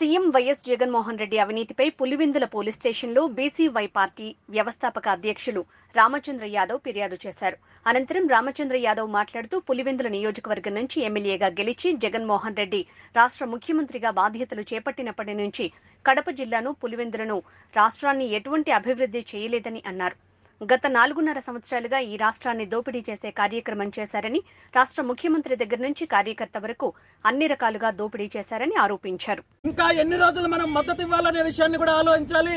CM YS Jaganmohan Reddy అవినీతిపై Pulivendula police స్టేషన్లో BCY party వ్యవస్థాపక అధ్యక్షులు రామచంద్ర యాదవ్ ఫిర్యాదు చేశారు. అనంతరం రామచంద్ర యాదవ్ మాట్లాడుతూ పులివెందుల నియోజకవర్గం నుంచి ఎమ్మెల్యేగా గెలిచి జగన్మోహన్ రెడ్డి రాష్ట్ర ముఖ్యమంత్రిగా బాధ్యతలు చేపట్టినప్పటి నుంచి కడప జిల్లాను పులివెందులను రాష్ట్రాన్ని ఎటువంటి అభివృద్ధి చేయలేదని అన్నారు. గత 4.5 సంవత్సరాలుగా ఈ రాష్ట్రాన్ని దోపిడీ చేసే కార్యక్రమం చేశారని, రాష్ట్ర ముఖ్యమంత్రి దగ్గర నుంచి కార్యకర్త వరకు అన్ని రకాలుగా దోపిడీ చేశారని ఆరోపించారు. ఇంకా ఎన్ని రోజులు మనం మద్దతు ఇవ్వాలనే విషయాన్ని కూడా ఆలోచించాలి.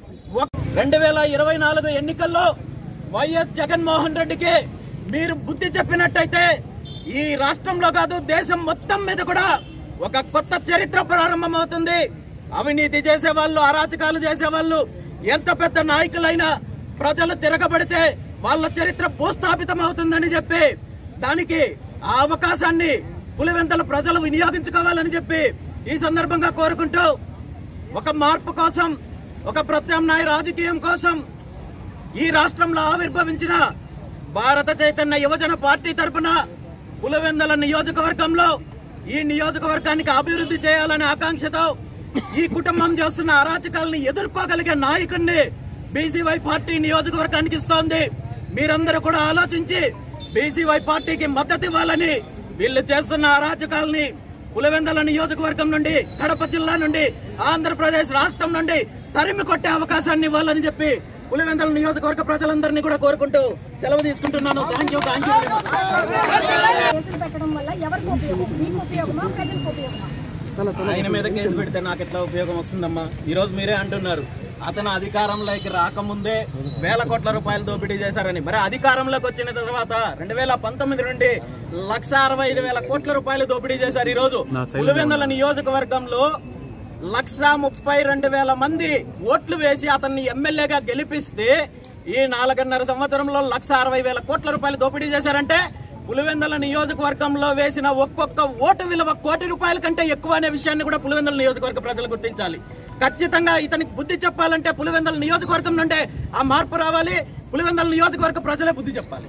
2024 ఎన్నికల్లో వైఎస్ జగన్మోహన్ రెడ్డికి మీరు బుద్ధి చెప్పినట్టయితే ఈ రాష్ట్రంలో కాదు దేశం మొత్తం మీద కూడా ఒక కొత్త చరిత్ర ప్రారంభమవుతుంది. అవినీతి చేసేవాళ్ళు, అరాచకాలు చేసేవాళ్ళు, ఎంత పెద్ద నాయకులైనా ప్రజలు తిరగబడితే వాళ్ళ చరిత్ర భూస్థాపితం అవుతుందని చెప్పి దానికి ఆ అవకాశాన్ని పులివెందుల ప్రజలు వినియోగించుకోవాలని చెప్పి ఈ సందర్భంగా కోరుకుంటూ ఒక మార్పు కోసం, ఒక ప్రత్యామ్నాయ రాజకీయం కోసం ఈ రాష్ట్రంలో ఆవిర్భవించిన భారత చైతన్య యువజన పార్టీ తరఫున పులివెందుల నియోజకవర్గంలో ఈ నియోజకవర్గానికి అభివృద్ధి చేయాలనే ఆకాంక్షతో ఈ కుటుంబం చేస్తున్న అరాచకాలను ఎదుర్కోగలిగే నాయకుడిని బీసీవై పార్టీ నియోజకవర్గానికి ఇస్తోంది. మీరందరూ కూడా ఆలోచించి బీసీవై పార్టీకి మద్దతు ఇవ్వాలని, వీళ్ళు చేస్తున్న అరాచకాలని పులివెందుల నియోజకవర్గం నుండి, కడప జిల్లా నుండి, ఆంధ్రప్రదేశ్ రాష్ట్రం నుండి తరిమి కొట్టే అవకాశాన్ని ఇవ్వాలని చెప్పి పులివెందుల నియోజకవర్గ ప్రజలందరినీ కూడా కోరుకుంటూ సెలవు తీసుకుంటున్నాను. Thank you. ఆయన మీద కేసు పెడితే నాకు ఎట్లా ఉపయోగం వస్తుందమ్మా? ఈ రోజు మీరే అంటున్నారు అతను అధికారంలోకి రాకముందే 1000 కోట్ల రూపాయలు దోపిడీ చేశారని. మరి అధికారంలోకి వచ్చిన తర్వాత 2019 నుండి 1,65,000 కోట్ల రూపాయలు దోపిడీ చేశారు. ఈ రోజు పులివెందుల నియోజకవర్గంలో 132,000 మంది ఓట్లు వేసి అతన్ని ఎమ్మెల్యేగా గెలిపిస్తే ఈ 4.5 సంవత్సరంలో 1,60,000 కోట్ల రూపాయలు దోపిడీ చేశారంటే పులివెందుల నియోజకవర్గంలో వేసిన ఒక్కొక్క ఓటు విలువ ₹1,00,00,000 కంటే ఎక్కువ అనే విషయాన్ని కూడా పులివెందుల నియోజకవర్గ ప్రజలు గుర్తించాలి. ఖచ్చితంగా ఇతనికి బుద్ధి చెప్పాలంటే పులివెందుల నియోజకవర్గం నుండే ఆ మార్పు రావాలి. పులివెందుల నియోజకవర్గ ప్రజలే బుద్ధి చెప్పాలి.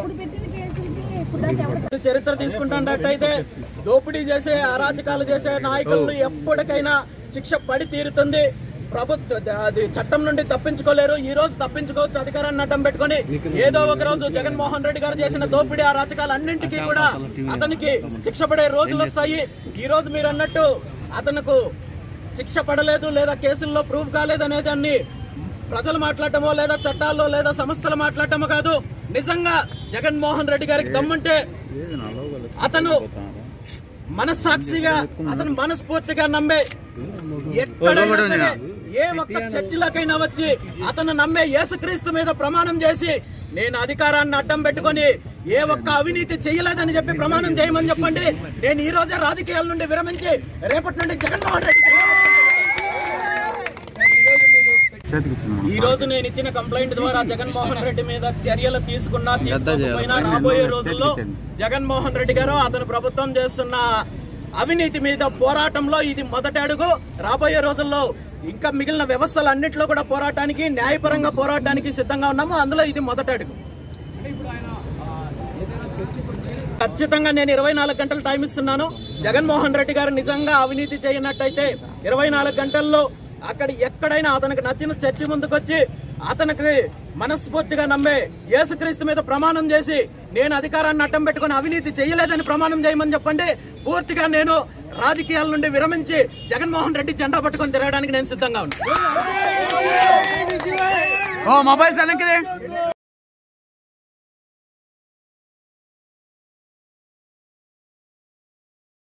చరిత్ర తీసుకుంటున్నట్టయితే దోపిడీ చేసే, అరాచకాలు చేసే నాయకులను ఎప్పటికైనా శిక్ష పడి తీరుతుంది. అది చట్టం నుండి తప్పించుకోలేరు. ఈ రోజు తప్పించుకోవచ్చు అధికారాన్ని అడ్డం పెట్టుకుని. ఏదో ఒక రోజు జగన్మోహన్ రెడ్డి గారు చేసిన దోపిడీ, అరాచకాలు అన్నింటికీ కూడా అతనికి శిక్ష పడే రోజులు వస్తాయి. ఈ రోజు మీరు అన్నట్టు అతనుకు శిక్ష పడలేదు లేదా కేసుల్లో ప్రూవ్ కాలేదు అనే దాన్ని ప్రజలు మాట్లాడటమో లేదా చట్టాల్లో లేదా సంస్థలు మాట్లాడటమో కాదు. నిజంగా జగన్మోహన్ రెడ్డి గారికి దమ్ముంటే అతను మనస్సాక్షిగా, అతను మనస్ఫూర్తిగా నమ్మే, ఎక్కడైనా సరే ఏ ఒక్క చర్చిలకైనా వచ్చి అతను నమ్మే యేసుక్రీస్తు మీద ప్రమాణం చేసి నేను అధికారాన్ని అడ్డం పెట్టుకుని ఏ ఒక్క అవినీతి చేయలేదని చెప్పి ప్రమాణం చేయమని చెప్పండి. నేను ఈ రోజే రాజకీయాల నుండి విరమించి రేపటి నుండి జగన్మోహన్ రెడ్డి ఈ రోజు నేను ఇచ్చిన కంప్లైంట్ ద్వారా జగన్మోహన్ రెడ్డి మీద చర్యలు తీసుకోకపోయినా రాబోయే రోజుల్లో జగన్మోహన్ రెడ్డి గారు, అతను ప్రభుత్వం చేస్తున్న అవినీతి మీద పోరాటంలో ఇది మొదటి అడుగు. రాబోయే రోజుల్లో ఇంకా మిగిలిన వ్యవస్థలన్నింటిలో కూడా పోరాటానికి, న్యాయపరంగా పోరాటానికి సిద్ధంగా ఉన్నాము. అందులో ఇది మొదటి అడుగు. ఖచ్చితంగా నేను 24 గంటలు టైం ఇస్తున్నాను. జగన్మోహన్ రెడ్డి గారు నిజంగా అవినీతి చేయనట్టయితే 24 గంటల్లో అక్కడ ఎక్కడైనా అతనికి నచ్చిన చర్చి ముందుకొచ్చి అతనికి మనస్ఫూర్తిగా నమ్మే యేసుక్రీస్తు మీద ప్రమాణం చేసి నేను అధికారాన్ని అడ్డం పెట్టుకుని అవినీతి చేయలేదని ప్రమాణం చేయమని చెప్పండి. పూర్తిగా నేను రాజకీయాల నుండి విరమించి జగన్మోహన్ రెడ్డి జెండా పట్టుకొని తిరగడానికి నేను సిద్ధంగా ఉన్నాను.